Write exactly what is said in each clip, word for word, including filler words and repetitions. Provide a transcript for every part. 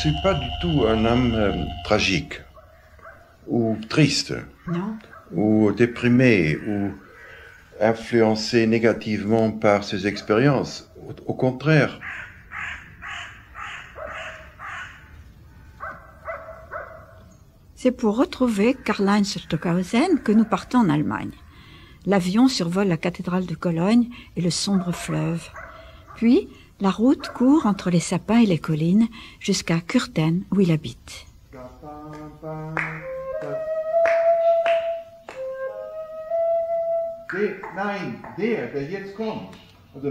suis pas du tout un homme euh, tragique, ou triste, non. ou déprimé, ou influencé négativement par ses expériences. Au, au contraire. C'est pour retrouver Karl-Heinz Stockhausen que nous partons en Allemagne. L'avion survole la cathédrale de Cologne et le sombre fleuve. Puis, la route court entre les sapins et les collines jusqu'à Kürten, où il habite. Der, nein, der, der jetzt kommt. Also,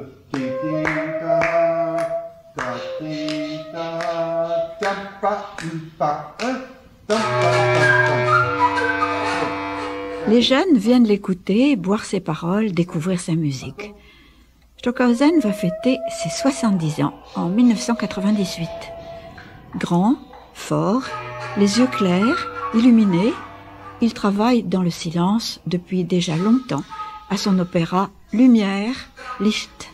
les jeunes viennent l'écouter, boire ses paroles, découvrir sa musique. Stockhausen va fêter ses soixante-dix ans en mille neuf cent quatre-vingt-dix-huit. Grand, fort, les yeux clairs, illuminé, il travaille dans le silence depuis déjà longtemps à son opéra Lumière, Licht.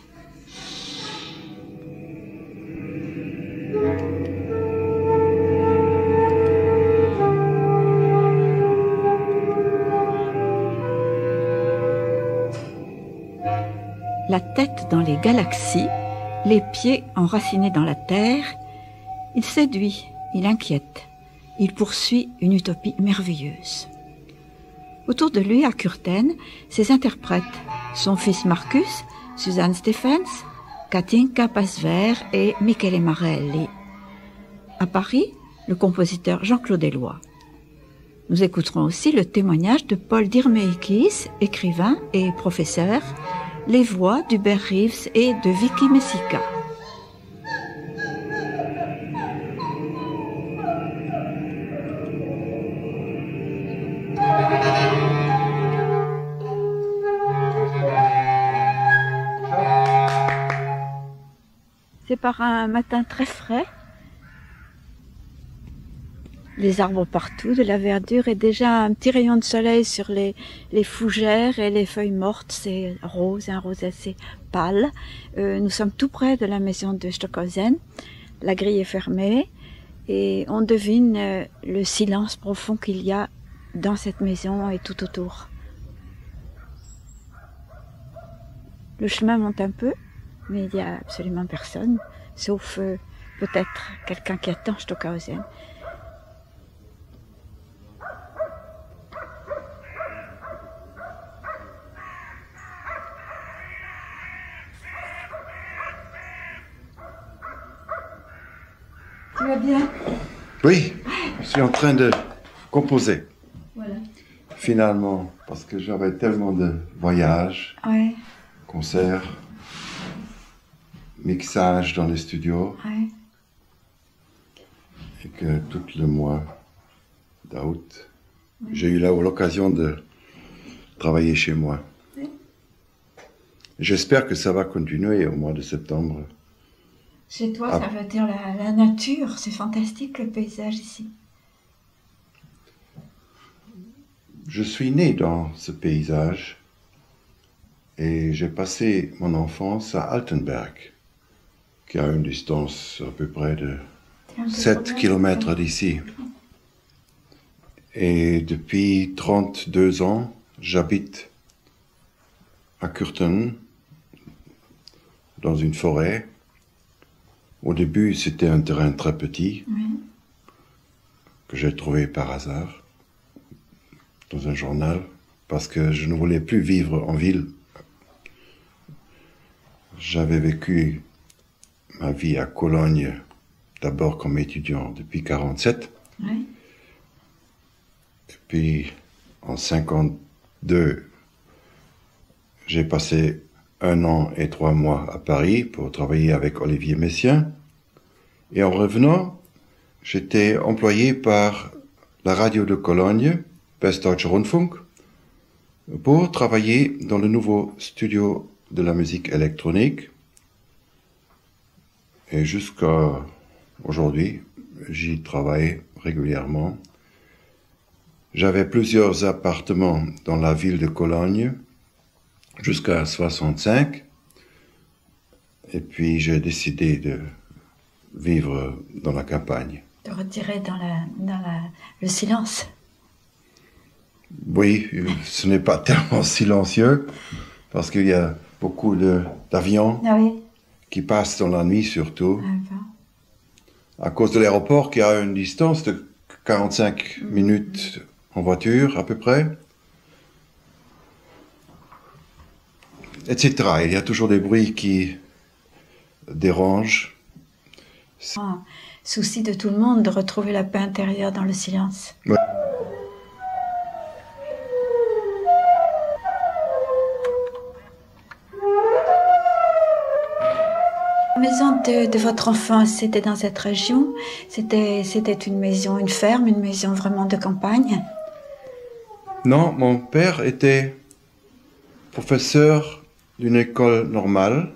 La tête dans les galaxies, les pieds enracinés dans la terre, il séduit, il inquiète, il poursuit une utopie merveilleuse. Autour de lui, à Kürten, ses interprètes, son fils Marcus, Suzanne Stephens, Katinka Pasver et Michele Marelli. À Paris, le compositeur Jean-Claude Eloi. Nous écouterons aussi le témoignage de Paul Dirmeikis, écrivain et professeur, les voix d'Hubert Reeves et de Vicky Messica. C'est par un matin très frais. Les arbres partout, de la verdure et déjà un petit rayon de soleil sur les, les fougères et les feuilles mortes. C'est rose, un rose assez pâle. Euh, nous sommes tout près de la maison de Stockhausen. La grille est fermée et on devine euh, le silence profond qu'il y a dans cette maison et tout autour. Le chemin monte un peu, mais il n'y a absolument personne, sauf euh, peut-être quelqu'un qui attend Stockhausen. Tu vas bien? Oui, je suis en train de composer. Voilà. Finalement, parce que j'avais tellement de voyages, Ouais. concerts, mixage dans les studios, Ouais. et que tout le mois d'août, ouais. j'ai eu là l'occasion de travailler chez moi. Ouais. J'espère que ça va continuer au mois de septembre. Chez toi, ah. ça veut dire la, la nature, c'est fantastique le paysage ici. Je suis né dans ce paysage et j'ai passé mon enfance à Altenberg, qui a une distance à peu près de sept kilomètres d'ici. Et depuis trente-deux ans, j'habite à Kürten, dans une forêt. Au début, c'était un terrain très petit, oui. que j'ai trouvé par hasard dans un journal, parce que je ne voulais plus vivre en ville. J'avais vécu ma vie à Cologne, d'abord comme étudiant depuis quarante-sept. Oui. Et puis, en cinquante-deux, j'ai passé un an et trois mois à Paris pour travailler avec Olivier Messiaen. Et en revenant, j'étais employé par la radio de Cologne, Westdeutscher Rundfunk, pour travailler dans le nouveau studio de la musique électronique. Et jusqu'à aujourd'hui, j'y travaille régulièrement. J'avais plusieurs appartements dans la ville de Cologne, jusqu'à soixante-cinq, et puis j'ai décidé de vivre dans la campagne. De retirer dans, la, dans la, le silence. Oui, ce n'est pas tellement silencieux, parce qu'il y a beaucoup d'avions ah oui. qui passent dans la nuit surtout. Ah ben. À cause de l'aéroport qui a une distance de quarante-cinq mmh. minutes en voiture à peu près, et cetera. Il y a toujours des bruits qui dérangent. Ah, souci de tout le monde de retrouver la paix intérieure dans le silence. Ouais. La maison de, de votre enfance, c'était dans cette région? C'était, c'était une maison, une ferme, une maison vraiment de campagne? Non, mon père était professeur d'une école normale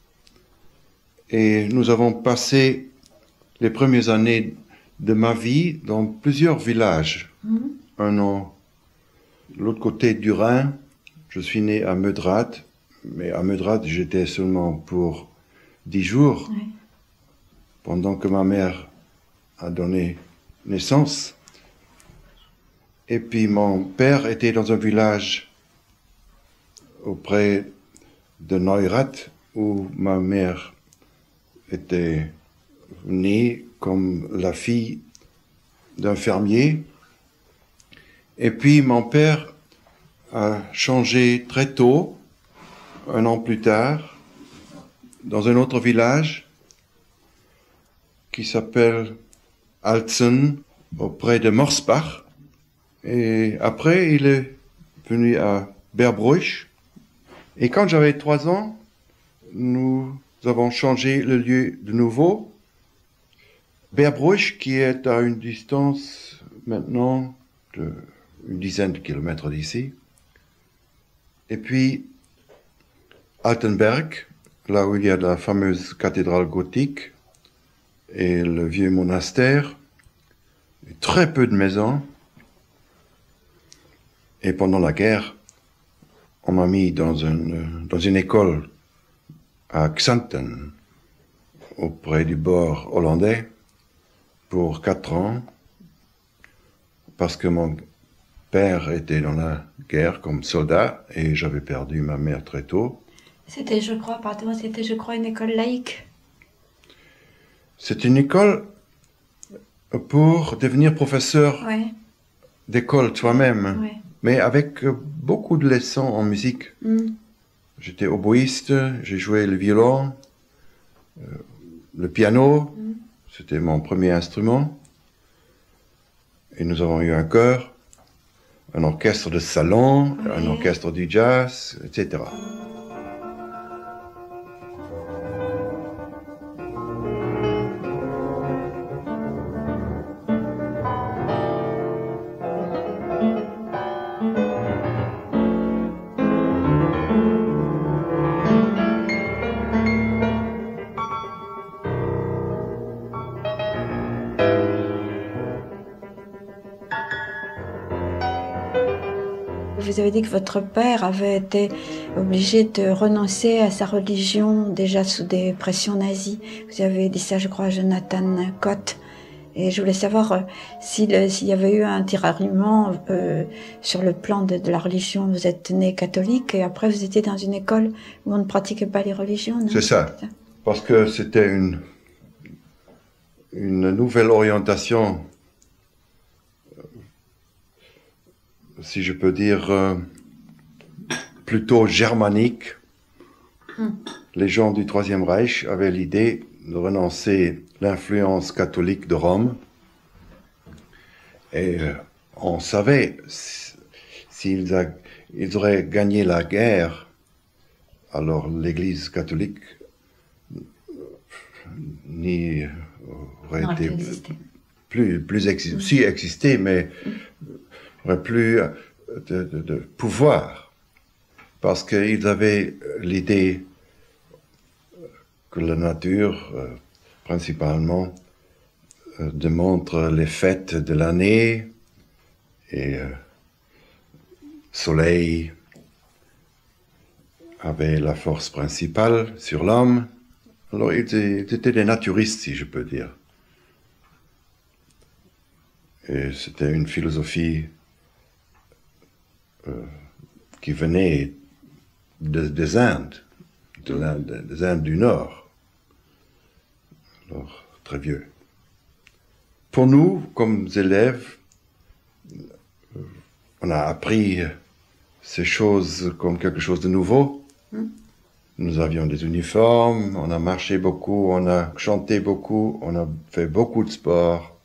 et nous avons passé les premières années de ma vie dans plusieurs villages. Mmh. Un an de l'autre côté du Rhin, je suis né à Meudrath, mais à Meudrath j'étais seulement pour dix jours, oui. Pendant que ma mère a donné naissance. Et puis mon père était dans un village auprès de Neurath, où ma mère était née comme la fille d'un fermier. Et puis mon père a changé très tôt, un an plus tard, dans un autre village qui s'appelle Altzen, auprès de Morsbach. Et après, il est venu à Berbruch. Et quand j'avais trois ans, nous avons changé le lieu de nouveau. Berbruch, qui est à une distance maintenant de une dizaine de kilomètres d'ici. Et puis, Altenberg, là où il y a la fameuse cathédrale gothique et le vieux monastère, très peu de maisons. Et pendant la guerre, on m'a mis dans une, dans une école à Xanten, auprès du bord hollandais, pour quatre ans, parce que mon père était dans la guerre comme soldat et j'avais perdu ma mère très tôt. C'était, je crois, pardon, c'était, je crois, une école laïque. C'est une école pour devenir professeur ouais. d'école toi-même, ouais. mais avec beaucoup de leçons en musique. Mm. J'étais oboïste, j'ai joué le violon, euh, le piano, mm. C'était mon premier instrument. Et nous avons eu un chœur, un orchestre de salon, ouais. Un orchestre du jazz, et cetera. Vous avez dit que votre père avait été obligé de renoncer à sa religion déjà sous des pressions nazies. Vous avez dit ça, je crois, à Jonathan Cott. Et je voulais savoir euh, s'il, s'il y avait eu un tiraillement euh, sur le plan de, de la religion. Vous êtes né catholique et après vous étiez dans une école où on ne pratiquait pas les religions, non? C'est ça. C'est ça. Parce que c'était une, une nouvelle orientation, si je peux dire, euh, plutôt germanique. Mm. Les gens du Troisième Reich avaient l'idée de renoncer l'influence catholique de Rome. Et euh, on savait s'ils a, ils auraient gagné la guerre, alors l'Église catholique n'y aurait non, été plus, plus exi- mm. si existé, mais mm. aurait plus de, de, de pouvoir, parce qu'ils avaient l'idée que la nature, euh, principalement, euh, démontre les fêtes de l'année et euh, soleil avait la force principale sur l'homme. Alors ils étaient des naturistes, si je peux dire. Et c'était une philosophie euh, qui venait de, des Indes, de l'Inde, des Indes du Nord. Alors, très vieux. Pour nous, comme élèves, on a appris ces choses comme quelque chose de nouveau. Mm. Nous avions des uniformes, on a marché beaucoup, on a chanté beaucoup, on a fait beaucoup de sport.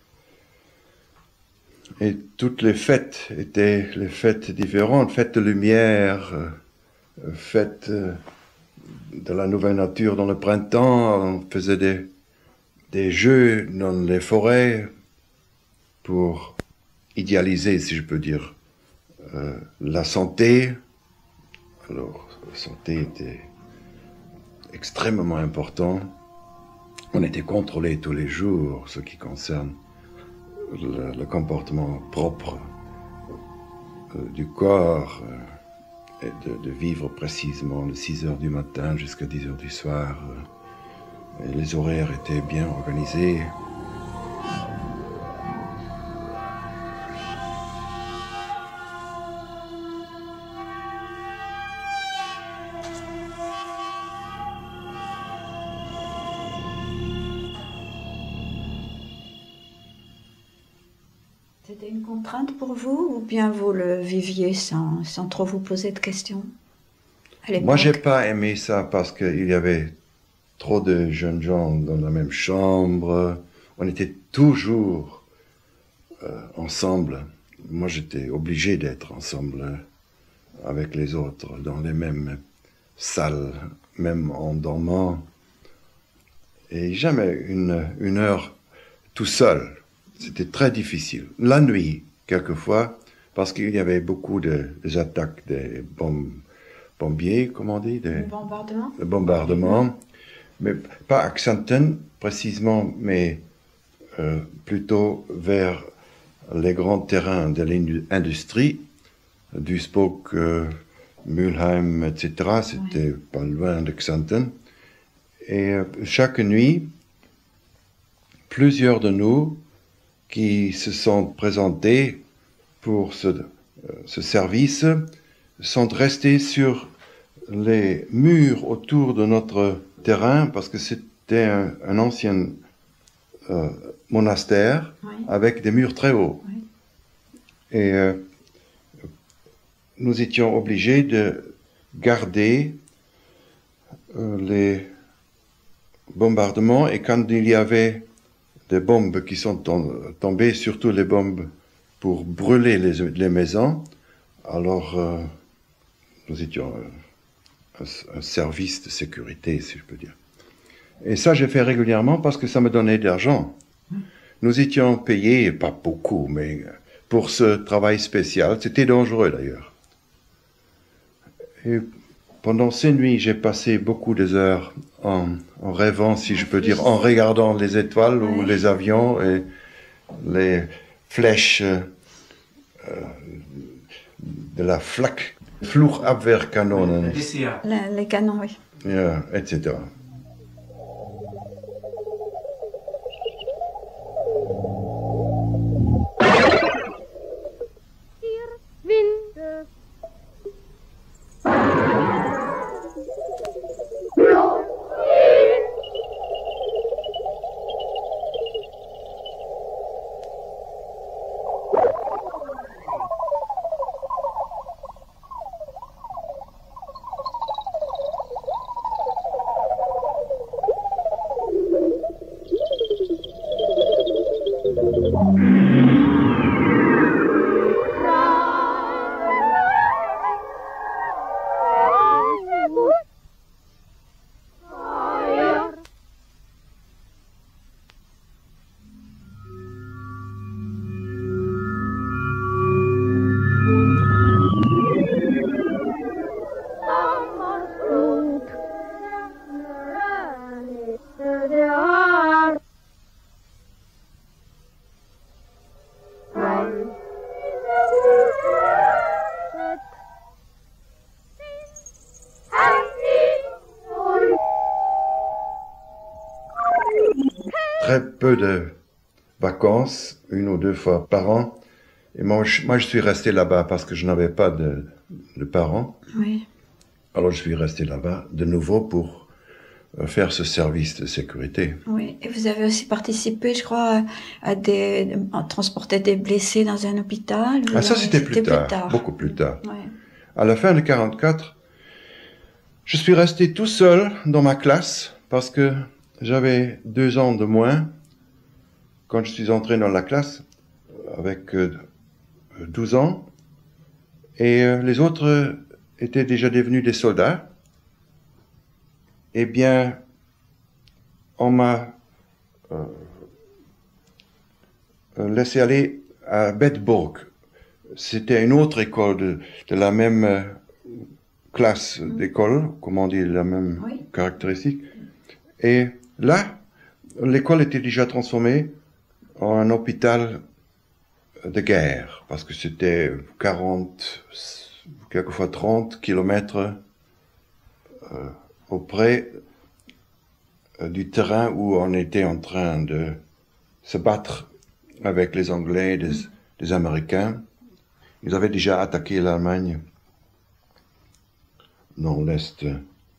Et toutes les fêtes étaient les fêtes différentes, fêtes de lumière, fêtes de la nouvelle nature dans le printemps. On faisait des, des jeux dans les forêts pour idéaliser, si je peux dire, euh, la santé. Alors, la santé était extrêmement important. On était contrôlé tous les jours, ce qui concerne le, le comportement propre euh, du corps, euh, et de, de vivre précisément de six heures du matin jusqu'à dix heures du soir. Euh, et les horaires étaient bien organisés. C'était une contrainte pour vous ou bien vous le viviez sans, sans trop vous poser de questions à l'époque? Moi, j'ai pas aimé ça parce qu'il y avait trop de jeunes gens dans la même chambre. On était toujours euh, ensemble. Moi, j'étais obligé d'être ensemble avec les autres dans les mêmes salles, même en dormant. Et jamais une, une heure tout seul. C'était très difficile. La nuit, quelquefois, parce qu'il y avait beaucoup de, des attaques des bombes, bombiers, comment on dit, des bombardements. De bombardements, mais pas à Xanten précisément, mais euh, plutôt vers les grands terrains de l'industrie, Duisburg, euh, Mülheim, et cetera. C'était oui. Pas loin de Xanten. Et euh, chaque nuit, plusieurs de nous qui se sont présentés pour ce, euh, ce service sont restés sur les murs autour de notre terrain parce que c'était un, un ancien euh, monastère oui. Avec des murs très hauts. Oui. Et euh, nous étions obligés de garder euh, les bombardements et quand il y avait des bombes qui sont tombées, surtout les bombes pour brûler les, les maisons. Alors, euh, nous étions un, un service de sécurité, si je peux dire. Et ça, j'ai fait régulièrement parce que ça me donnait de l'argent. Nous étions payés, pas beaucoup, mais pour ce travail spécial. C'était dangereux, d'ailleurs. Et pendant ces nuits, j'ai passé beaucoup d'heures en, en rêvant, si je peux dire, en regardant les étoiles ou les avions et les flèches euh, de la Flak, Flugabwehrkanonen. Les, les canons, oui. Yeah, et cetera. Très peu de vacances, une ou deux fois par an. Et moi, je, moi, je suis resté là-bas parce que je n'avais pas de, de parents. Oui. Alors, je suis resté là-bas de nouveau pour faire ce service de sécurité. Oui, et vous avez aussi participé, je crois, à, des, à transporter des blessés dans un hôpital. Ah, ça, c'était plus, plus tard, beaucoup plus tard. Oui. À la fin de quarante-quatre, je suis resté tout seul dans ma classe parce que j'avais deux ans de moins quand je suis entré dans la classe avec euh, douze ans. Et euh, les autres étaient déjà devenus des soldats. Eh bien, on m'a euh, laissé aller à Bedburg. C'était une autre école de, de la même euh, classe d'école, comment on dit, la même oui. caractéristique. Et là, l'école était déjà transformée en un hôpital de guerre, parce que c'était quarante, quelquefois trente kilomètres euh, auprès du terrain où on était en train de se battre avec les Anglais, des, des Américains. Ils avaient déjà attaqué l'Allemagne dans l'est,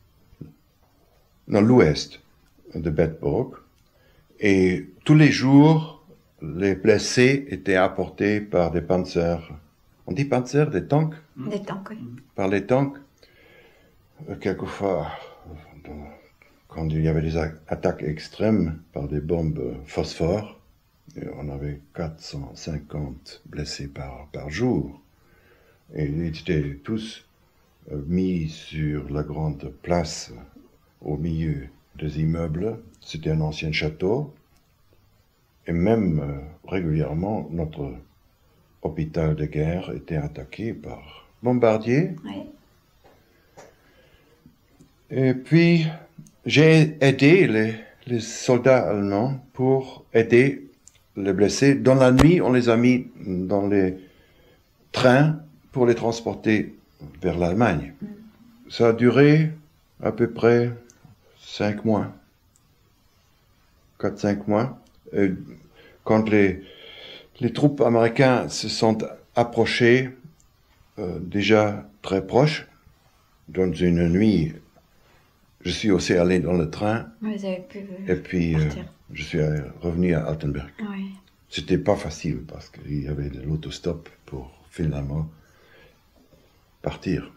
dans l'ouest de Bedburg. Et tous les jours, les blessés étaient apportés par des panzers. On dit panzers, des tanks? Des tanks, oui. Par les tanks. Quelquefois, quand il y avait des attaques extrêmes par des bombes phosphore, on avait quatre cent cinquante blessés par, par jour. Et ils étaient tous mis sur la grande place au milieu des immeubles. C'était un ancien château. Et même euh, régulièrement, notre hôpital de guerre était attaqué par bombardiers. Oui. Et puis, j'ai aidé les, les soldats allemands pour aider les blessés. Dans la nuit, on les a mis dans les trains pour les transporter vers l'Allemagne. Mm. Ça a duré à peu près cinq mois. Quatre, cinq mois. Et quand les, les troupes américaines se sont approchées, euh, déjà très proches, dans une nuit, je suis aussi allé dans le train. Vous avez pu et puis euh, je suis revenu à Altenberg. Oui. C'était pas facile parce qu'il y avait de l'autostop pour finalement partir.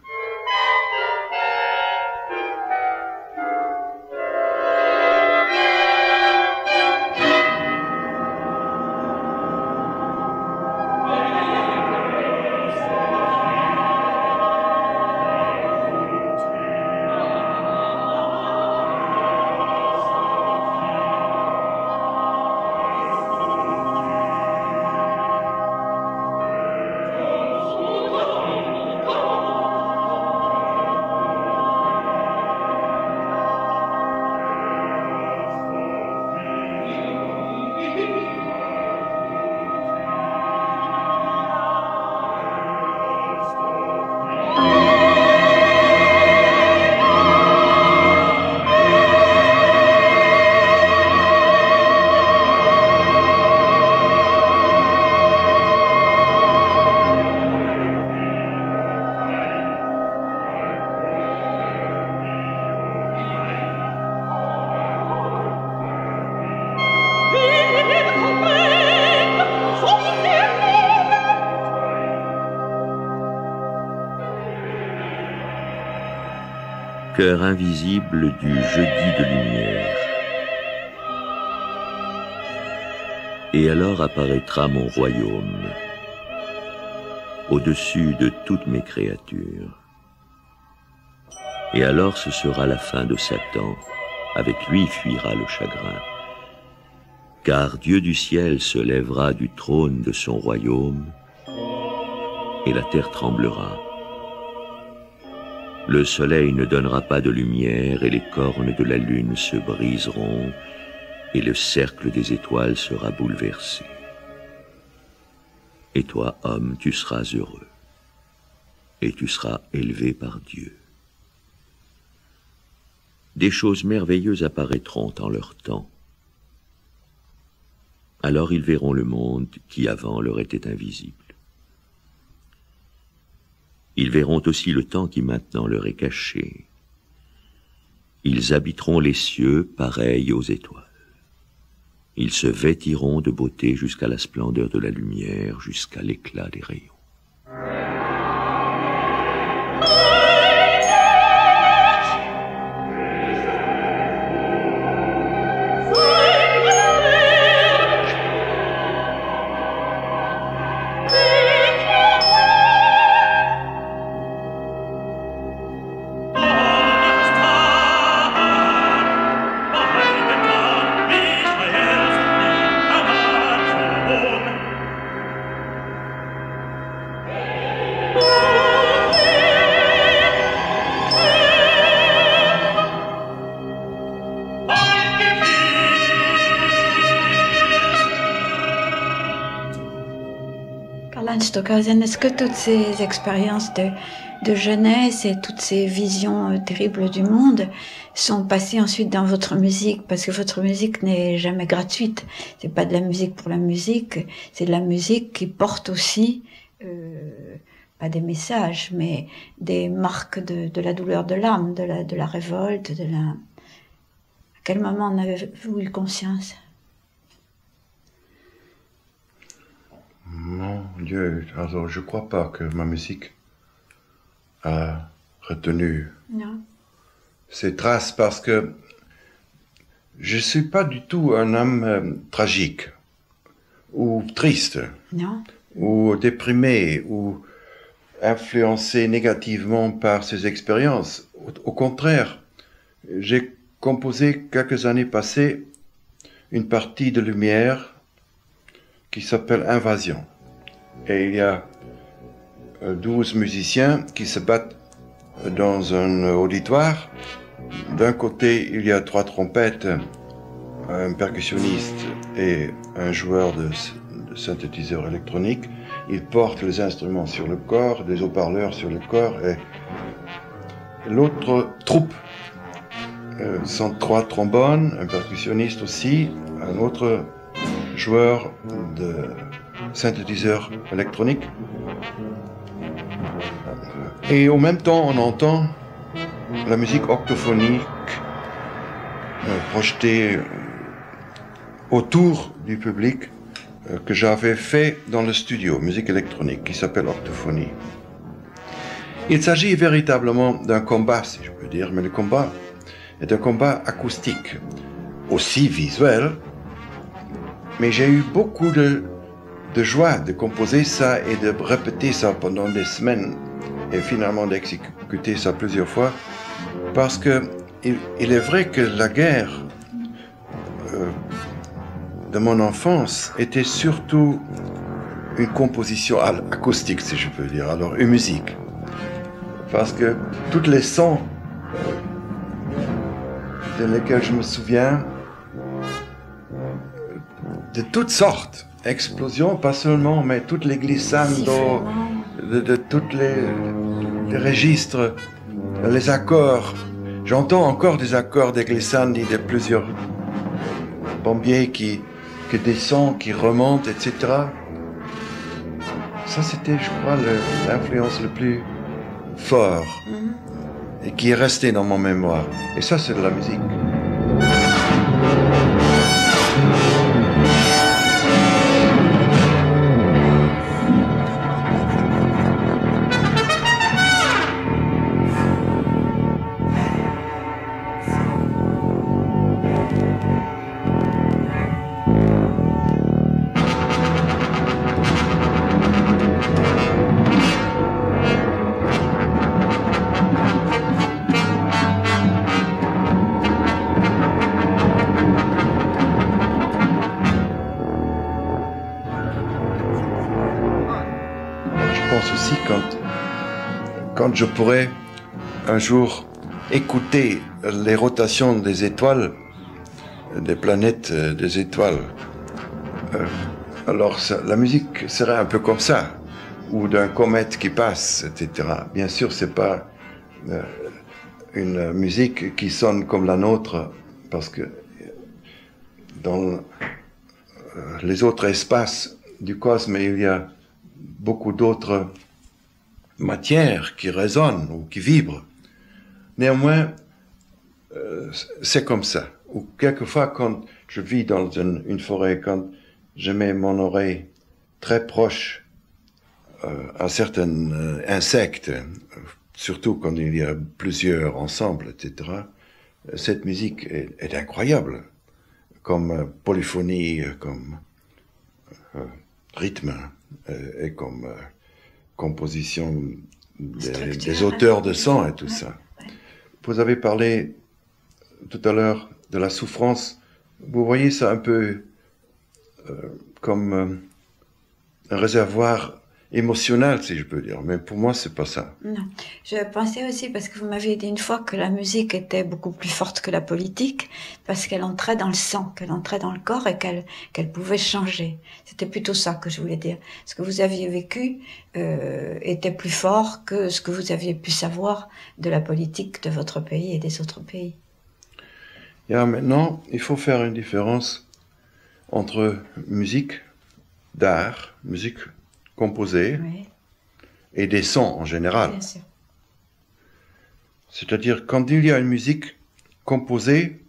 Cœur invisible du jeudi de lumière. Et alors apparaîtra mon royaume, au-dessus de toutes mes créatures. Et alors ce sera la fin de Satan, avec lui fuira le chagrin. Car Dieu du ciel se lèvera du trône de son royaume, et la terre tremblera. Le soleil ne donnera pas de lumière, et les cornes de la lune se briseront, et le cercle des étoiles sera bouleversé. Et toi, homme, tu seras heureux, et tu seras élevé par Dieu. Des choses merveilleuses apparaîtront en leur temps. Alors ils verront le monde qui avant leur était invisible. Ils verront aussi le temps qui maintenant leur est caché. Ils habiteront les cieux pareils aux étoiles. Ils se vêtiront de beauté jusqu'à la splendeur de la lumière, jusqu'à l'éclat des rayons. Stockhausen, est-ce que toutes ces expériences de, de jeunesse et toutes ces visions euh, terribles du monde sont passées ensuite dans votre musique? Parce que votre musique n'est jamais gratuite. C'est pas de la musique pour la musique, c'est de la musique qui porte aussi, euh, pas des messages, mais des marques de, de la douleur de l'âme, de la, de la révolte, de la... À quel moment en avez-vous eu conscience? Mon Dieu, alors je crois pas que ma musique a retenu non. ces traces parce que je suis pas du tout un homme euh, tragique ou triste non. ou déprimé ou influencé négativement par ces expériences. Au, au contraire, j'ai composé quelques années passées une partie de lumière qui s'appelle Invasion. Et il y a douze musiciens qui se battent dans un auditoire. D'un côté, il y a trois trompettes, un percussionniste et un joueur de, de synthétiseur électronique. Ils portent les instruments sur le corps, des haut-parleurs sur le corps. Et l'autre troupe euh, sont trois trombones, un percussionniste aussi, un autre joueur de synthétiseur électronique. Et en même temps, on entend la musique octophonique euh, projetée autour du public euh, que j'avais fait dans le studio, musique électronique, qui s'appelle Octophonie. Il s'agit véritablement d'un combat, si je peux dire, mais le combat est un combat acoustique, aussi visuel. Mais j'ai eu beaucoup de, de joie de composer ça et de répéter ça pendant des semaines et finalement d'exécuter ça plusieurs fois parce que il, il est vrai que la guerre euh, de mon enfance était surtout une composition acoustique, si je peux dire, alors une musique. Parce que tous les sons de lesquels je me souviens, de toutes sortes, explosions, pas seulement, mais toutes les glissando, de, de tous les, les registres, les accords. J'entends encore des accords des glissandi de plusieurs bombiers qui, qui descendent, qui remontent, et cetera. Ça, c'était, je crois, l'influence le plus fort mm-hmm. et qui est resté dans mon mémoire. Et ça, c'est de la musique. Aussi quand, quand je pourrais un jour écouter les rotations des étoiles, des planètes, des étoiles, euh, alors ça, la musique serait un peu comme ça, ou d'un comète qui passe, et cetera. Bien sûr, c'est pas euh, une musique qui sonne comme la nôtre, parce que dans euh, les autres espaces du cosmos, il y a beaucoup d'autres matières qui résonnent ou qui vibrent. Néanmoins, euh, c'est comme ça. Ou quelquefois, quand je vis dans une, une forêt, quand je mets mon oreille très proche euh, à certains euh, insectes, euh, surtout quand il y a plusieurs ensemble, et cetera, cette musique est, est incroyable, comme euh, polyphonie, comme euh, rythme euh, et comme euh, composition des, des auteurs de son et tout ouais, ça. Ouais. Vous avez parlé tout à l'heure de la souffrance. Vous voyez ça un peu euh, comme euh, un réservoir émotionnel, si je peux dire. Mais pour moi, c'est pas ça. Non. Je pensais aussi, parce que vous m'aviez dit une fois que la musique était beaucoup plus forte que la politique, parce qu'elle entrait dans le sang, qu'elle entrait dans le corps et qu'elle qu'elle pouvait changer. C'était plutôt ça que je voulais dire. Ce que vous aviez vécu euh, était plus fort que ce que vous aviez pu savoir de la politique de votre pays et des autres pays. Et alors maintenant, il faut faire une différence entre musique d'art, musique composée, oui, et des sons en général. C'est-à-dire, quand il y a une musique composée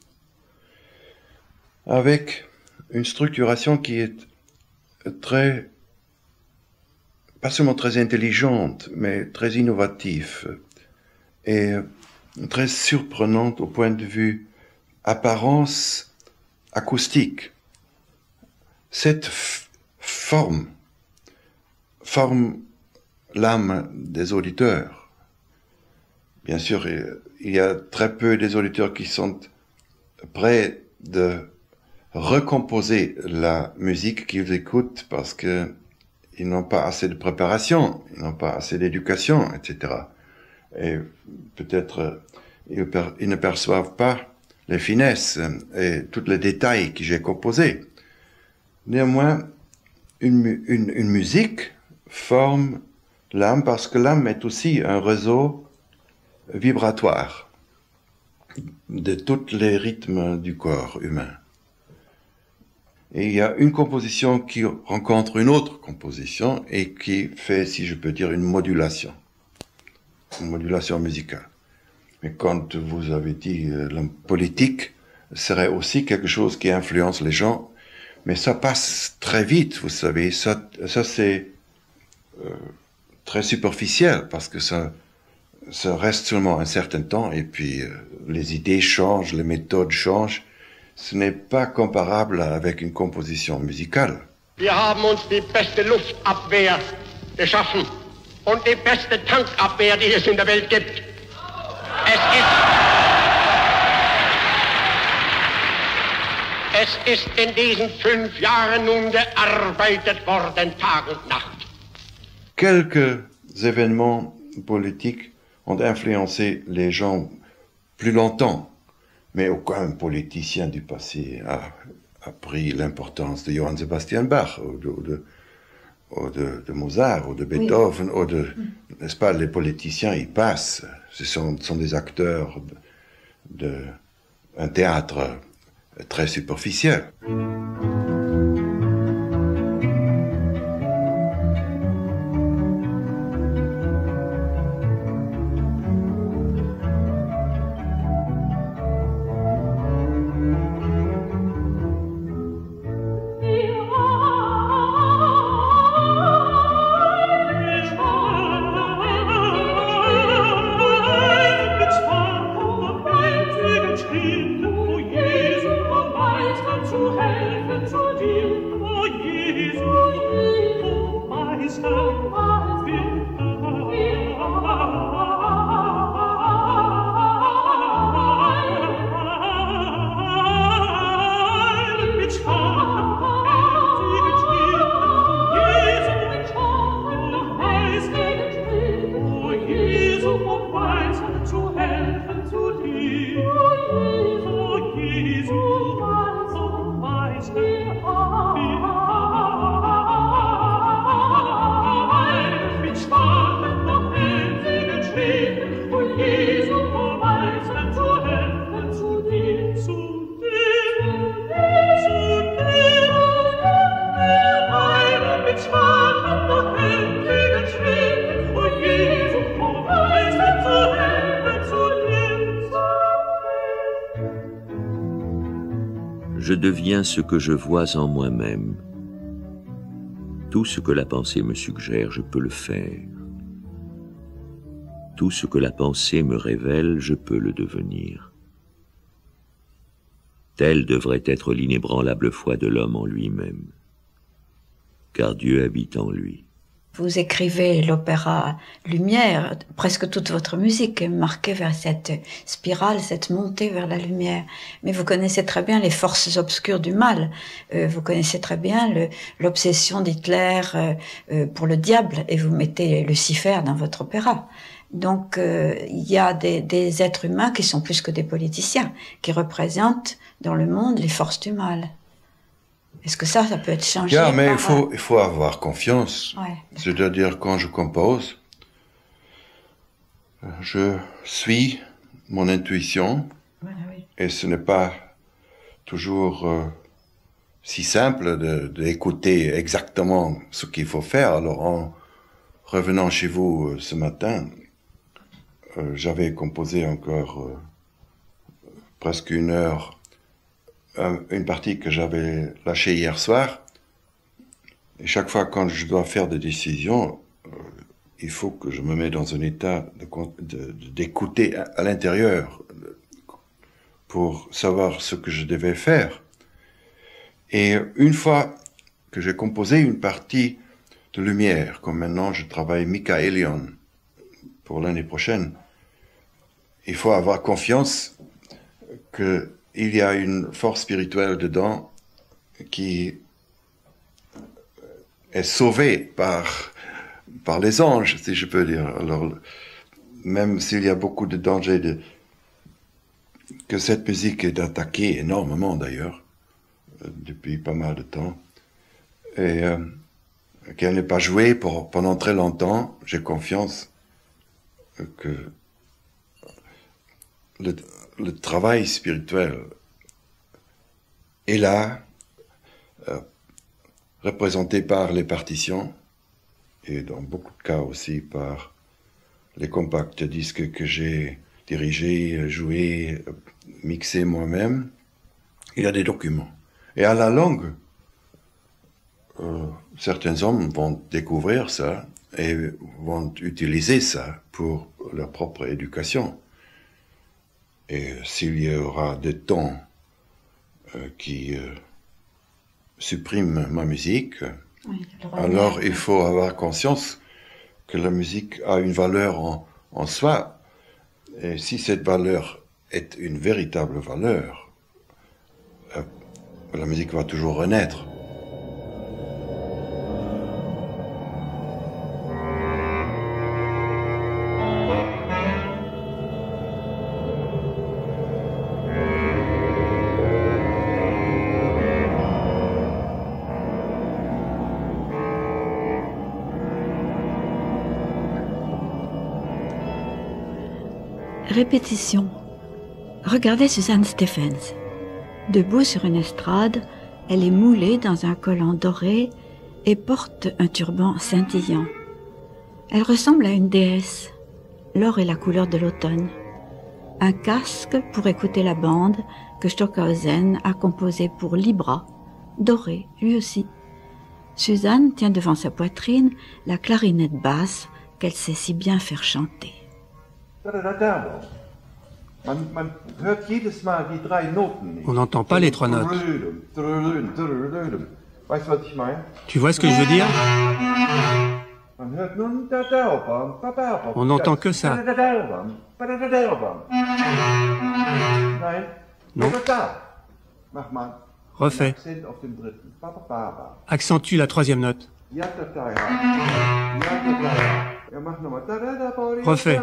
avec une structuration qui est très, pas seulement très intelligente, mais très innovative et très surprenante au point de vue apparence acoustique. Cette forme forme l'âme des auditeurs. Bien sûr, il y a très peu des auditeurs qui sont prêts de recomposer la musique qu'ils écoutent parce que ils n'ont pas assez de préparation, ils n'ont pas assez d'éducation, et cetera. Et peut-être ils, ils ne perçoivent pas les finesses et tous les détails que j'ai composés. Néanmoins, une, une, une musique forme l'âme parce que l'âme est aussi un réseau vibratoire de tous les rythmes du corps humain. Et il y a une composition qui rencontre une autre composition et qui fait, si je peux dire, une modulation, une modulation musicale. Mais quand vous avez dit euh, la politique serait aussi quelque chose qui influence les gens, mais ça passe très vite, vous savez, ça, ça c'est euh, très superficiel parce que ça, ça reste seulement un certain temps et puis euh, les idées changent, les méthodes changent. Ce n'est pas comparable avec une composition musicale. Wir haben uns die beste Luftabwehr geschaffen und die beste Tankabwehr, die es in der Welt gibt. Es ist, es ist in diesen fünf Jahren nun gearbeitet worden, Tag und Nacht. Quelques événements politiques ont influencé les gens plus longtemps. Mais aucun politicien du passé a, a pris l'importance de Johann Sebastian Bach, ou de, ou de, ou de, de Mozart, ou de Beethoven, oui. ou de, n'est-ce pas, les politiciens, ils passent. Ce sont, sont des acteurs de, de un théâtre très superficiel. Zu dir, zu dir, je deviens ce que je vois en moi-même. Tout ce que la pensée me suggère, je peux le faire. Tout ce que la pensée me révèle, je peux le devenir. Telle devrait être l'inébranlable foi de l'homme en lui-même, car Dieu habite en lui. Vous écrivez l'opéra Lumière, presque toute votre musique est marquée vers cette spirale, cette montée vers la lumière. Mais vous connaissez très bien les forces obscures du mal. Euh, vous connaissez très bien l'obsession d'Hitler euh, euh, pour le diable, et vous mettez Lucifer dans votre opéra. Donc euh, il y a des, des êtres humains qui sont plus que des politiciens, qui représentent dans le monde les forces du mal. Est-ce que ça, ça peut être changé? Yeah, mais par... il faut, il faut avoir confiance. Ouais. C'est-à-dire, quand je compose, je suis mon intuition, Voilà, oui. et ce n'est pas toujours euh, si simple d'écouter exactement ce qu'il faut faire. Alors, en revenant chez vous euh, ce matin, euh, j'avais composé encore euh, presque une heure, une partie que j'avais lâchée hier soir. Et chaque fois quand je dois faire des décisions, euh, il faut que je me mette dans un état d'écouter de, de, à, à l'intérieur pour savoir ce que je devais faire. Et une fois que j'ai composé une partie de lumière, comme maintenant je travaille Michaelion pour l'année prochaine, il faut avoir confiance que il y a une force spirituelle dedans qui est sauvée par, par les anges, si je peux dire. Alors, même s'il y a beaucoup de dangers, de, que cette musique est attaquée énormément d'ailleurs, depuis pas mal de temps, et euh, qu'elle n'est pas jouée pour, pendant très longtemps, j'ai confiance que le, le travail spirituel est là, euh, représenté par les partitions, et dans beaucoup de cas aussi par les compacts disques que j'ai dirigés, joués, mixés moi-même. Il y a des documents. Et à la longue, euh, certains hommes vont découvrir ça et vont utiliser ça pour leur propre éducation. Et s'il y aura des tons euh, qui euh, suppriment ma musique, oui, alors il faut avoir conscience que la musique a une valeur en, en soi. Et si cette valeur est une véritable valeur, euh, la musique va toujours renaître. Répétition. Regardez Suzanne Stephens. Debout sur une estrade, elle est moulée dans un collant doré et porte un turban scintillant. Elle ressemble à une déesse. L'or est la couleur de l'automne. Un casque pour écouter la bande que Stockhausen a composée pour Libra, doré lui aussi. Suzanne tient devant sa poitrine la clarinette basse qu'elle sait si bien faire chanter. On n'entend pas les trois notes. Tu vois ce que je veux dire? On n'entend que ça. Non. Refais. Accentue la troisième note. Refais.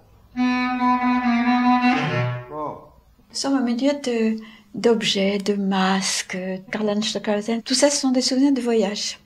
Nous sommes au milieu de, d'objets, de masques, Karl Stockhausen. Tout ça, ce sont des souvenirs de voyage.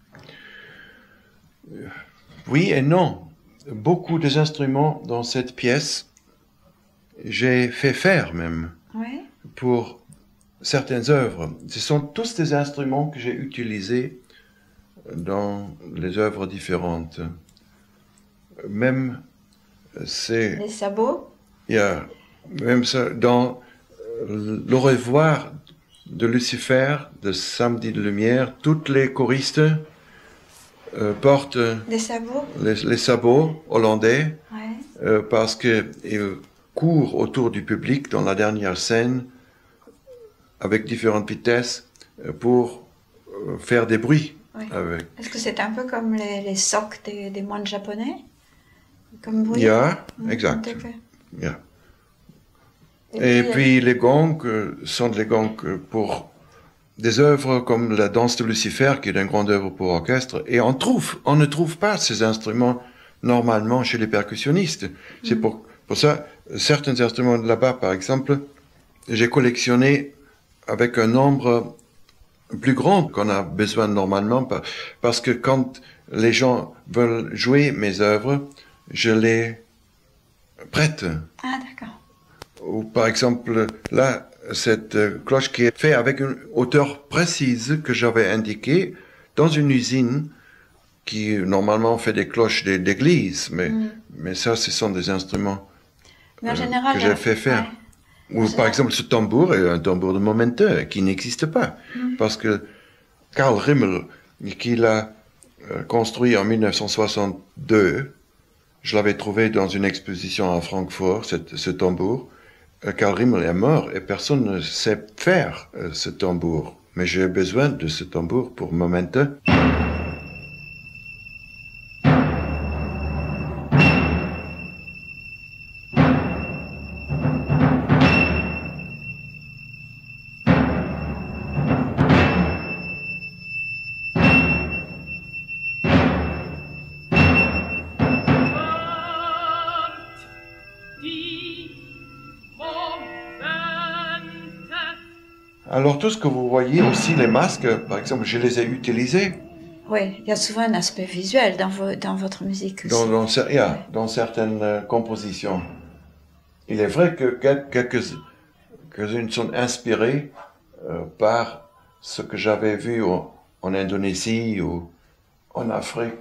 Oui et non. Beaucoup des instruments dans cette pièce, j'ai fait faire même, ouais. Pour certaines œuvres. Ce sont tous des instruments que j'ai utilisés dans les œuvres différentes. Même c'est... Les sabots? Yeah, même ça, dans euh, l'au revoir de Lucifer, de Samedi de Lumière, toutes les choristes euh, portent des sabots. Les, les sabots hollandais Ouais. euh, parce qu'ils courent autour du public dans la dernière scène avec différentes vitesses euh, pour euh, faire des bruits. Oui. Avec. Est-ce que c'est un peu comme les, les socs des, des moines japonais? Comme bruit? Ja, Mmh, exact. Ja. Et, Et puis, puis les gongs euh, sont les gongs pour des œuvres comme la danse de Lucifer, qui est une grande œuvre pour orchestre. Et on trouve, on ne trouve pas ces instruments normalement chez les percussionnistes. Mmh. C'est pour, pour ça, certains instruments là-bas, par exemple, j'ai collectionné avec un nombre plus grand qu'on a besoin normalement, parce que quand les gens veulent jouer mes œuvres, je les prête. Ah, d'accord. Ou par exemple, là, cette cloche qui est faite avec une hauteur précise que j'avais indiquée dans une usine qui normalement fait des cloches d'église, mais, mm. mais ça, ce sont des instruments mais en euh, général, que j'ai fait faire. Ouais. Ou en par général... exemple, ce tambour est un tambour de Momenteur qui n'existe pas, mm. parce que Karl Rimmel, qui l'a euh, construit en mille neuf cent soixante-deux, je l'avais trouvé dans une exposition à Francfort, cette, ce tambour. Euh, Karl Rimmel est mort et personne ne sait faire euh, ce tambour. Mais j'ai besoin de ce tambour pour Momenteur. Alors tout ce que vous voyez, aussi les masques, par exemple, je les ai utilisés. Oui, il y a souvent un aspect visuel dans, vo dans votre musique aussi. Dans, dans, yeah, ouais. dans certaines euh, compositions. Il est vrai que quelques-unes sont inspirées euh, par ce que j'avais vu en, en Indonésie ou en Afrique.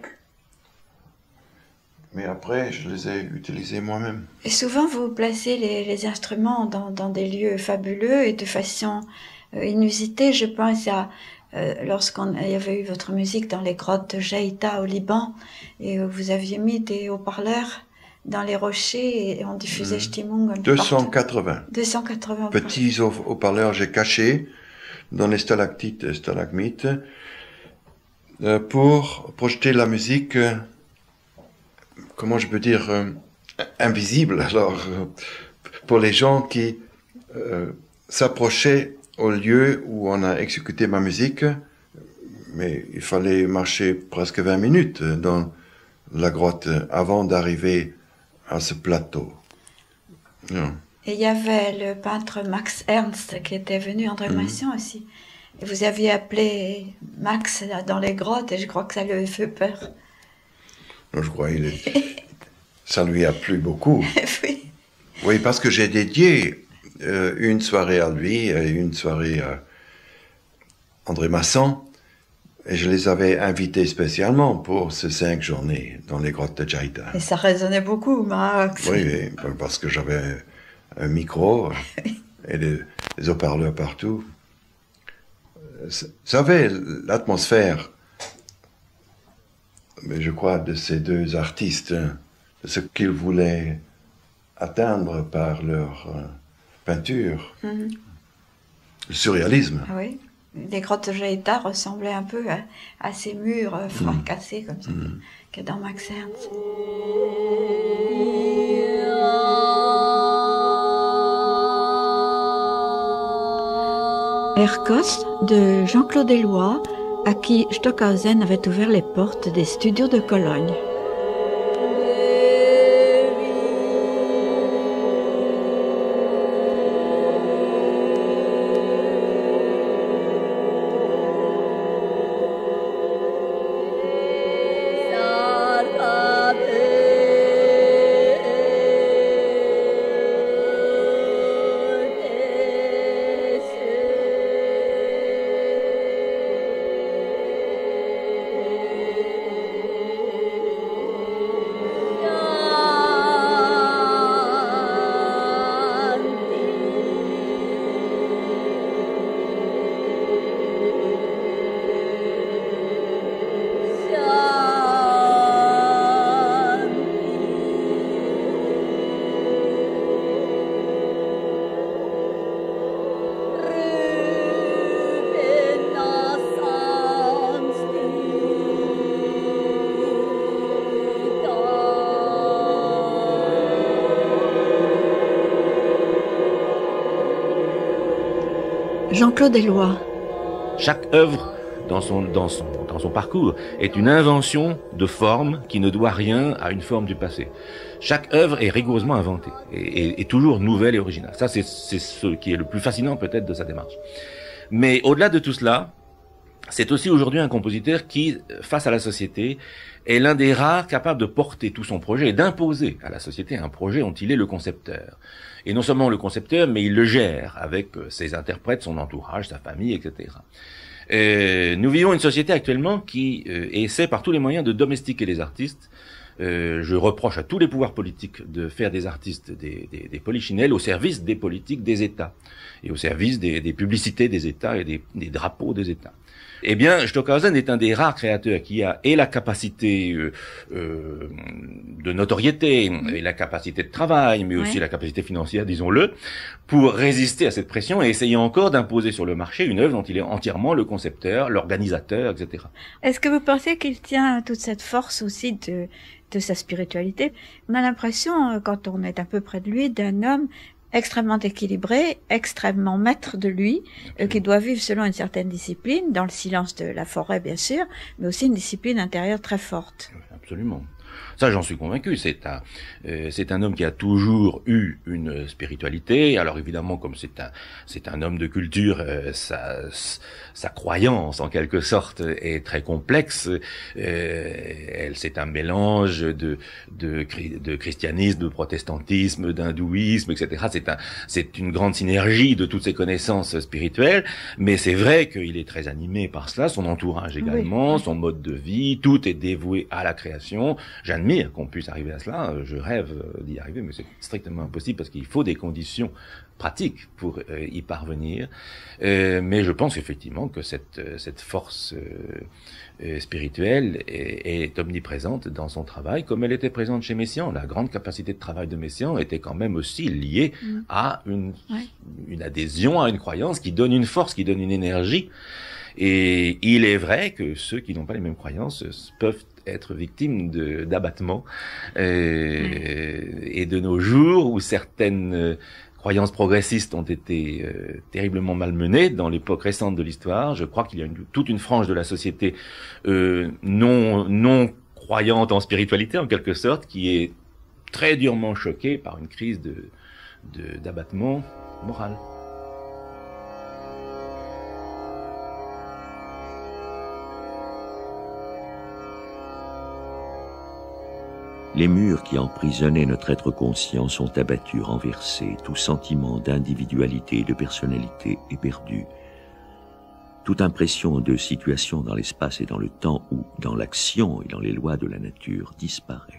Mais après, je les ai utilisés moi-même. Et souvent, vous placez les, les instruments dans, dans des lieux fabuleux et de façon euh, inusitée. Je pense à euh, lorsqu'on y avait eu votre musique dans les grottes de Jaïta au Liban, et euh, vous aviez mis des haut-parleurs dans les rochers et on diffusait mmh. Stimmung. deux cent quatre-vingts. deux cent quatre-vingts. Petits haut-parleurs, j'ai cachés dans les stalactites et stalagmites euh, pour projeter la musique. Euh, comment je peux dire, euh, invisible, alors, euh, pour les gens qui euh, s'approchaient au lieu où on a exécuté ma musique, mais il fallait marcher presque vingt minutes dans la grotte avant d'arriver à ce plateau. Yeah. Et il y avait le peintre Max Ernst qui était venu, André mm-hmm. Massion aussi. Et vous aviez appelé Max dans les grottes et je crois que ça lui avait fait peur. Je crois qu'il est... ça lui a plu beaucoup. Oui. Oui, parce que j'ai dédié euh, une soirée à lui et une soirée à André Masson, et je les avais invités spécialement pour ces cinq journées dans les grottes de Jaïta. Et ça résonnait beaucoup, Max. Oui, oui, parce que j'avais un micro et des, des haut-parleurs partout. Ça avait l'atmosphère, mais je crois, de ces deux artistes, de ce qu'ils voulaient atteindre par leur euh, peinture. Mm-hmm. Le surréalisme. Ah oui, les grottes de Jaïta ressemblaient un peu à, à ces murs euh, fracassés mm. comme ça, mm. que dans Max Ernst. Erkost de Jean-Claude Eloi, à qui Stockhausen avait ouvert les portes des studios de Cologne. Jean-Claude Eloi. Chaque œuvre dans son, dans, son, dans son parcours est une invention de forme qui ne doit rien à une forme du passé. Chaque œuvre est rigoureusement inventée et, et, et toujours nouvelle et originale. Ça, c'est, c'est ce qui est le plus fascinant peut-être de sa démarche. Mais au-delà de tout cela, c'est aussi aujourd'hui un compositeur qui, face à la société, est l'un des rares capables de porter tout son projet et d'imposer à la société un projet dont il est le concepteur. Et non seulement le concepteur, mais il le gère avec ses interprètes, son entourage, sa famille, et cetera. Euh, nous vivons une société actuellement qui euh, essaie par tous les moyens de domestiquer les artistes. Euh, je reproche à tous les pouvoirs politiques de faire des artistes des, des, des polichinelles au service des politiques des États et au service des, des publicités des États et des, des drapeaux des États. Eh bien, Stockhausen est un des rares créateurs qui a et la capacité euh, euh, de notoriété, et la capacité de travail, mais aussi ouais. la capacité financière, disons-le, pour résister à cette pression et essayer encore d'imposer sur le marché une œuvre dont il est entièrement le concepteur, l'organisateur, et cetera. Est-ce que vous pensez qu'il tient toute cette force aussi de, de sa spiritualité? On a l'impression, quand on est un peu près de lui, d'un homme extrêmement équilibré, extrêmement maître de lui, euh, qui doit vivre selon une certaine discipline, dans le silence de la forêt bien sûr, mais aussi une discipline intérieure très forte. Absolument. Ça, j'en suis convaincu. C'est un, euh, c'est un homme qui a toujours eu une spiritualité. Alors évidemment, comme c'est un, c'est un homme de culture, euh, sa, sa croyance, en quelque sorte, est très complexe. Euh, elle, c'est un mélange de, de, de christianisme, de protestantisme, d'hindouisme, et cetera. C'est un, c'est une grande synergie de toutes ces connaissances spirituelles. Mais c'est vrai qu'il est très animé par cela. Son entourage également, oui. son mode de vie, tout est dévoué à la création. J'admire qu'on puisse arriver à cela, je rêve d'y arriver, mais c'est strictement impossible parce qu'il faut des conditions pratiques pour euh, y parvenir. Euh, mais je pense effectivement que cette, cette force euh, spirituelle est, est omniprésente dans son travail, comme elle était présente chez Messiaen. La grande capacité de travail de Messiaen était quand même aussi liée mmh. à une, ouais. une adhésion, à une croyance qui donne une force, qui donne une énergie. Et il est vrai que ceux qui n'ont pas les mêmes croyances peuvent être victimes de, d'abattements. Euh, mmh. Et de nos jours, où certaines euh, croyances progressistes ont été euh, terriblement malmenées dans l'époque récente de l'histoire, je crois qu'il y a une, toute une frange de la société euh, non, non croyante en spiritualité, en quelque sorte, qui est très durement choquée par une crise de, de, d'abattement moral. Les murs qui emprisonnaient notre être conscient sont abattus, renversés, tout sentiment d'individualité et de personnalité est perdu. Toute impression de situation dans l'espace et dans le temps ou dans l'action et dans les lois de la nature disparaît.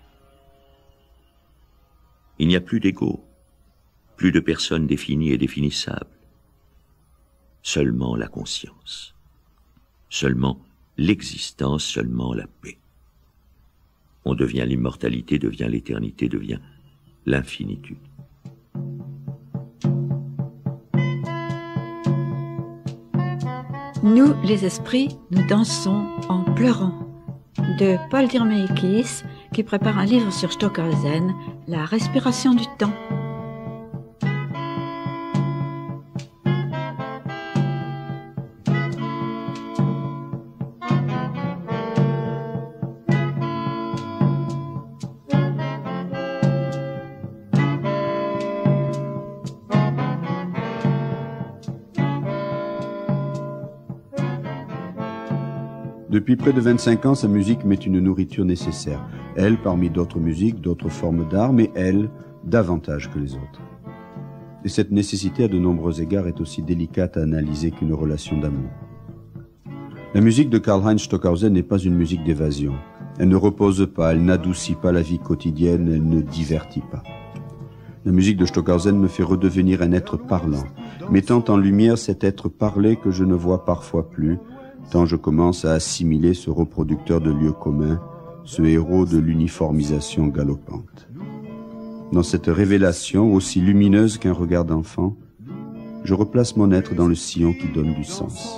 Il n'y a plus d'ego, plus de personnes définies et définissables. Seulement la conscience, seulement l'existence, seulement la paix. On devient l'immortalité, devient l'éternité, devient l'infinitude. Nous, les esprits, nous dansons en pleurant. De Paul Dirmeikis, qui prépare un livre sur Stockhausen, La respiration du temps. Depuis près de vingt-cinq ans, sa musique met une nourriture nécessaire. Elle, parmi d'autres musiques, d'autres formes d'art, mais elle, davantage que les autres. Et cette nécessité, à de nombreux égards, est aussi délicate à analyser qu'une relation d'amour. La musique de Karlheinz Stockhausen n'est pas une musique d'évasion. Elle ne repose pas, elle n'adoucit pas la vie quotidienne, elle ne divertit pas. La musique de Stockhausen me fait redevenir un être parlant, mettant en lumière cet être parlé que je ne vois parfois plus, tant je commence à assimiler ce reproducteur de lieux communs, ce héros de l'uniformisation galopante. Dans cette révélation, aussi lumineuse qu'un regard d'enfant, je replace mon être dans le sillon qui donne du sens.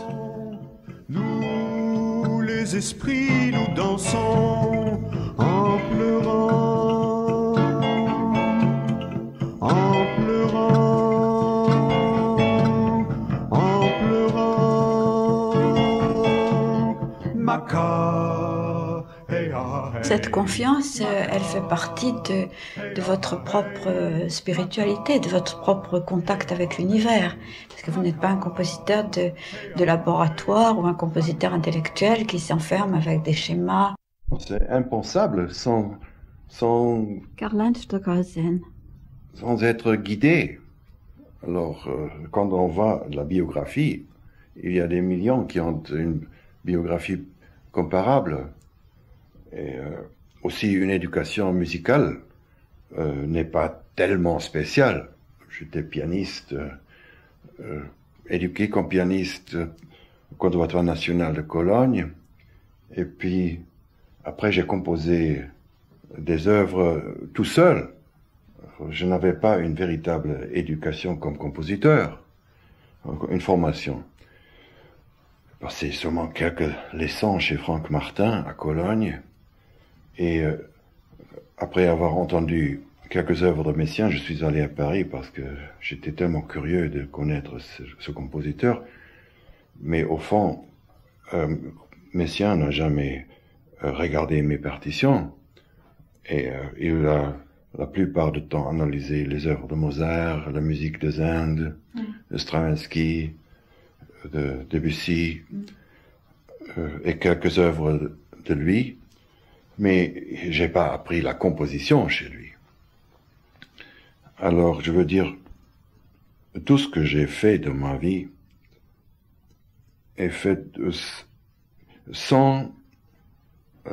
Nous, les esprits, nous dansons en pleurant, en pleurant, en Cette confiance, elle fait partie de, de votre propre spiritualité, de votre propre contact avec l'univers. Parce que vous n'êtes pas un compositeur de, de laboratoire ou un compositeur intellectuel qui s'enferme avec des schémas. C'est impensable sans, sans, Karl-Heinz Stockhausen. sans être guidé. Alors, euh, quand on voit la biographie, il y a des millions qui ont une biographie comparable. Et euh, aussi une éducation musicale euh, n'est pas tellement spéciale. J'étais pianiste, euh, éduqué comme pianiste au Conservatoire national de Cologne. Et puis, après, j'ai composé des œuvres tout seul. Je n'avais pas une véritable éducation comme compositeur, une formation. J'ai passé seulement quelques leçons chez Franck Martin à Cologne. Et euh, après avoir entendu quelques œuvres de Messiaen, je suis allé à Paris parce que j'étais tellement curieux de connaître ce, ce compositeur. Mais au fond, euh, Messiaen n'a jamais euh, regardé mes partitions. Et euh, il a la plupart du temps analysé les œuvres de Mozart, la musique des Indes, mm. de Stravinsky, de Debussy, mm. euh, et quelques œuvres de, de lui. Mais j'ai pas appris la composition chez lui. Alors, je veux dire, tout ce que j'ai fait de ma vie est fait de, sans, euh,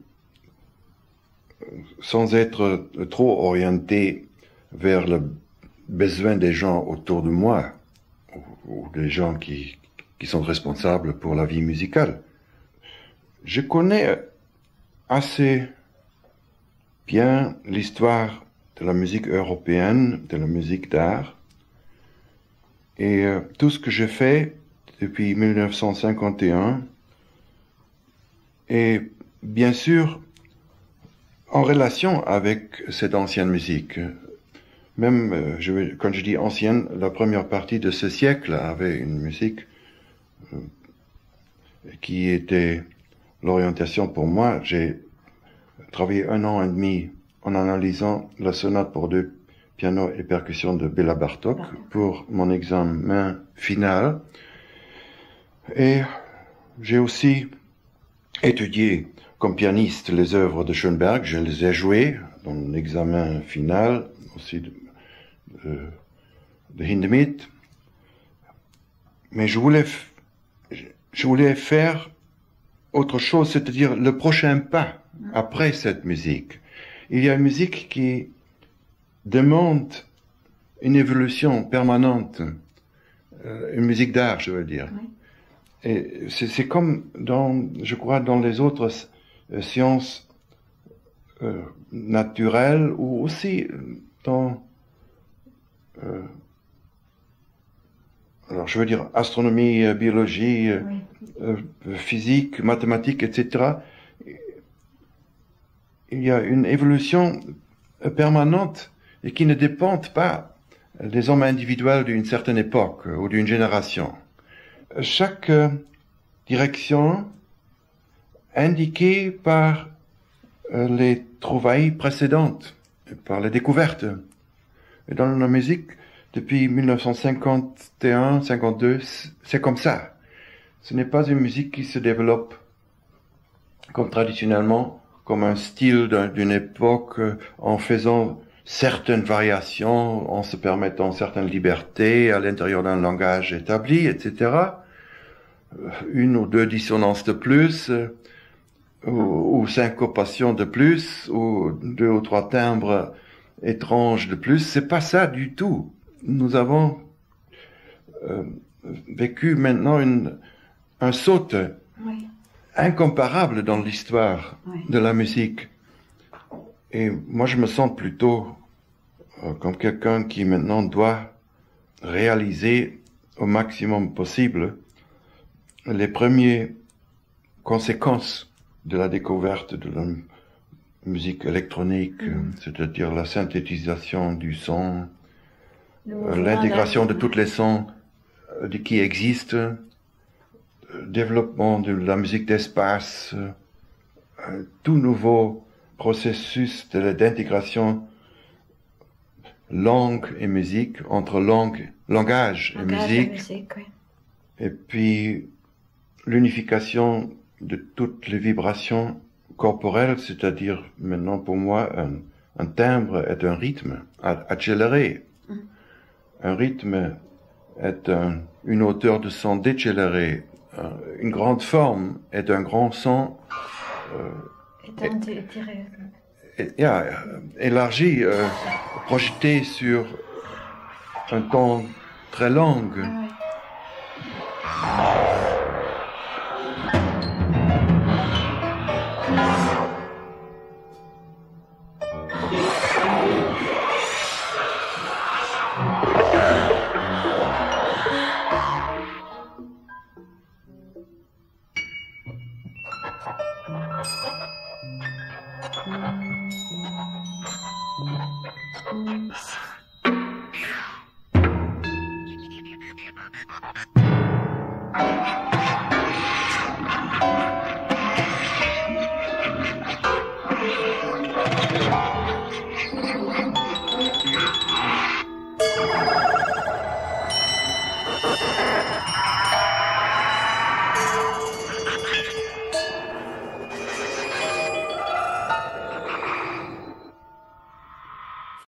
sans être trop orienté vers le besoin des gens autour de moi, ou, ou des gens qui, qui sont responsables pour la vie musicale. Je connais assez bien l'histoire de la musique européenne, de la musique d'art. Et euh, tout ce que j'ai fait depuis mille neuf cent cinquante et un est bien sûr en relation avec cette ancienne musique. Même, euh, je, quand je dis ancienne, la première partie de ce siècle avait une musique euh, qui était l'orientation pour moi. J'ai travaillé un an et demi en analysant la sonate pour deux pianos et percussions de Béla Bartók pour mon examen final. Et j'ai aussi étudié comme pianiste les œuvres de Schoenberg. Je les ai jouées dans l'examen final, aussi de, de, de Hindemith. Mais je voulais, je voulais faire autre chose, c'est-à-dire le prochain pas après cette musique. Il y a une musique qui demande une évolution permanente, euh, une musique d'art, je veux dire. Oui. Et c'est comme dans, je crois, dans les autres euh, sciences euh, naturelles ou aussi dans, euh, alors je veux dire astronomie, euh, biologie, euh, oui. euh, physique, mathématiques, et cetera. Il y a une évolution permanente et qui ne dépend pas des hommes individuels d'une certaine époque ou d'une génération. Chaque direction indiquée par les trouvailles précédentes, par les découvertes. Et dans la musique, depuis mille neuf cent cinquante et un cinquante-deux, c'est comme ça. Ce n'est pas une musique qui se développe comme traditionnellement, comme un style d'une époque, en faisant certaines variations, en se permettant certaines libertés à l'intérieur d'un langage établi, et cetera. Une ou deux dissonances de plus, ou, ou syncopations de plus, ou deux ou trois timbres étranges de plus. C'est pas ça du tout. Nous avons euh, vécu maintenant une, un saut oui. incomparable dans l'histoire oui. de la musique. Et moi, je me sens plutôt euh, comme quelqu'un qui maintenant doit réaliser au maximum possible les premières conséquences de la découverte de la musique électronique, mmh. c'est-à-dire la synthétisation du son, euh, l'intégration de tous les sons euh, qui existent, euh, développement de la musique d'espace, un tout nouveau processus d'intégration langue et musique, entre langue, langage, langage et musique. Et, musique oui. Et puis l'unification de toutes les vibrations corporelles, c'est-à-dire maintenant pour moi un, un timbre est un rythme accéléré. Mm. Un rythme est un, une hauteur de son décélérée. Une grande forme est un grand son euh, et, et, yeah, élargi, euh, projeté sur un temps très long. Ah ouais. Thank you.